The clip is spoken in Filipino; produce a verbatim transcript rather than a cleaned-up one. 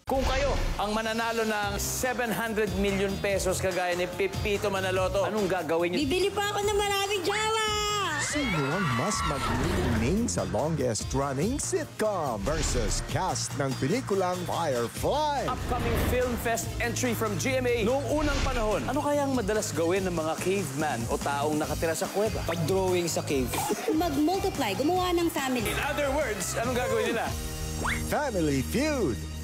Kung kayo ang mananalo ng seven hundred million pesos kagaya ni Pipito Manaloto, anong gagawin niyo? Bibili pa ako ng maraming jowa! Sino ang mas magniningning sa longest-running sitcom versus cast ng pelikulang Firefly? Upcoming Film Fest entry from G M A noong unang panahon. Ano kaya ang madalas gawin ng mga caveman o taong nakatira sa kuweba? Pag-drawing sa cave. Mag-multiply, gumawa ng family. In other words, anong gagawin nila? Family Feud.